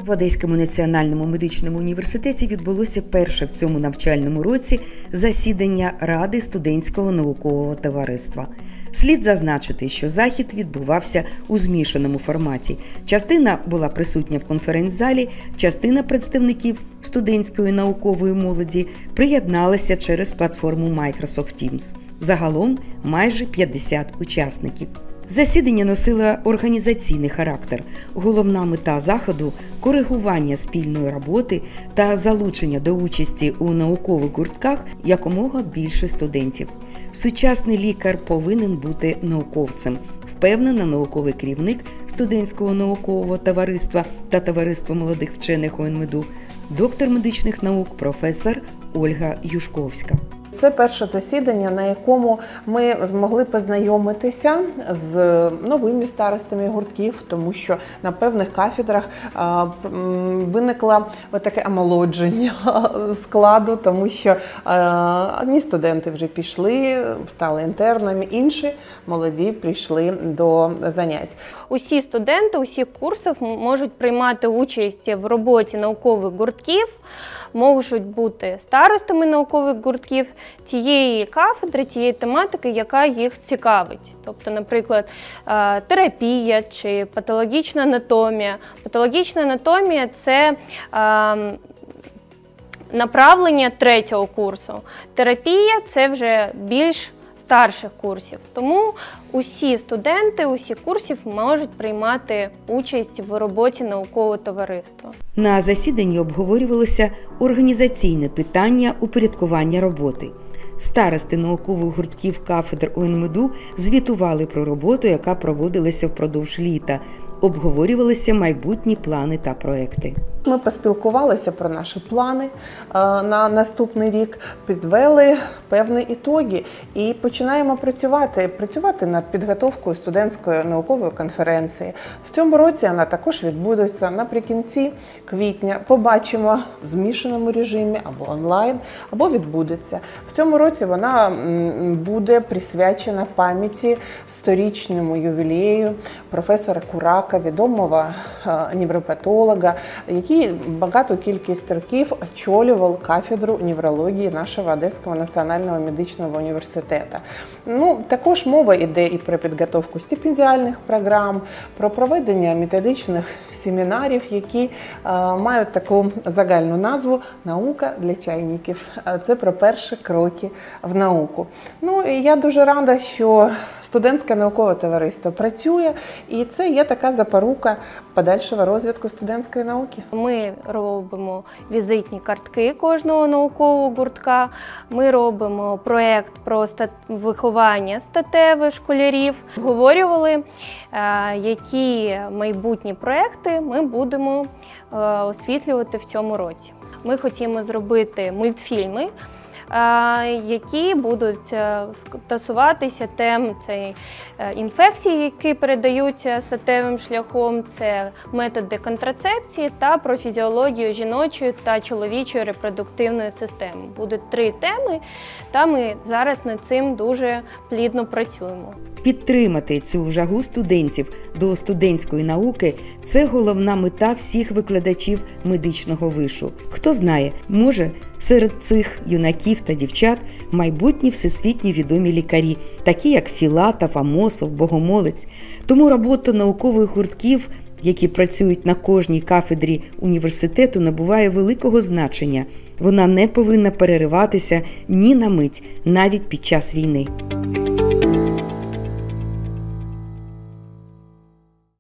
В Одеському національному медичному університеті відбулося перше в цьому навчальному році засідання Ради студентського наукового товариства. Слід зазначити, що захід відбувався у змішаному форматі. Частина була присутня в конференц-залі, частина представників студентської наукової молоді приєдналася через платформу Microsoft Teams. Загалом майже 50 учасників. Засідання носило організаційний характер. Головна мета заходу – коригування спільної роботи та залучення до участі у наукових гуртках якомога більше студентів. Сучасний лікар повинен бути науковцем, впевнена науковий керівник студентського наукового товариства та товариства молодих вчених УНМЕДУ, доктор медичних наук, професор Ольга Юшковська. Це перше засідання, на якому ми змогли познайомитися з новими старостами гуртків, тому що на певних кафедрах виникло таке омолодження складу, тому що одні студенти вже пішли, стали інтернами, інші молоді прийшли до занять. Усі студенти усіх курсів можуть приймати участь в роботі наукових гуртків, можуть бути старостами наукових гуртків тієї кафедри, тієї тематики, яка їх цікавить. Тобто, наприклад, терапія чи патологічна анатомія. Патологічна анатомія – це направлення третього курсу. Терапія – це вже більш старших курсів. Тому усі студенти усіх курсів можуть приймати участь в роботі наукового товариства. На засіданні обговорювалося організаційне питання упорядкування роботи. Старости наукових гуртків кафедр УНМЕДУ звітували про роботу, яка проводилася впродовж літа. Обговорювалися майбутні плани та проекти. Ми поспілкувалися про наші плани на наступний рік, підвели певні ітоги і починаємо працювати над підготовкою студентської наукової конференції. В цьому році вона також відбудеться наприкінці квітня. Побачимо в змішаному режимі або онлайн, або відбудеться. В цьому році вона буде присвячена пам'яті 100-річному ювілею професора Курака, відомого невропатолога, який багату кількість років очолював кафедру неврології нашого Одеського національного медичного університету. Також мова йде і про підготовку стипендіальних програм, про проведення методичних семінарів, які мають таку загальну назву «Наука для чайників». Це про перші кроки в науку. І я дуже рада, що студентське наукове товариство працює, і це є така запорука подальшого розвитку студентської науки. Ми робимо візитні картки кожного наукового гуртка, ми робимо проєкт про виховання статеве школярів. Обговорювали, які майбутні проєкти ми будемо освітлювати в цьому році. Ми хочемо зробити мультфільми, які будуть стосуватися тем інфекцій, які передаються статевим шляхом, це методи контрацепції та про фізіологію жіночої та чоловічої репродуктивної системи. Будуть 3 теми, та ми зараз над цим дуже плідно працюємо. Підтримати цю жагу студентів до студентської науки – це головна мета всіх викладачів медичного вишу. Хто знає, може, серед цих юнаків та дівчат майбутні всесвітньо відомі лікарі, такі як Філатов, Амосов, Богомолець. Тому робота наукових гуртків, які працюють на кожній кафедрі університету, набуває великого значення. Вона не повинна перериватися ні на мить, навіть під час війни.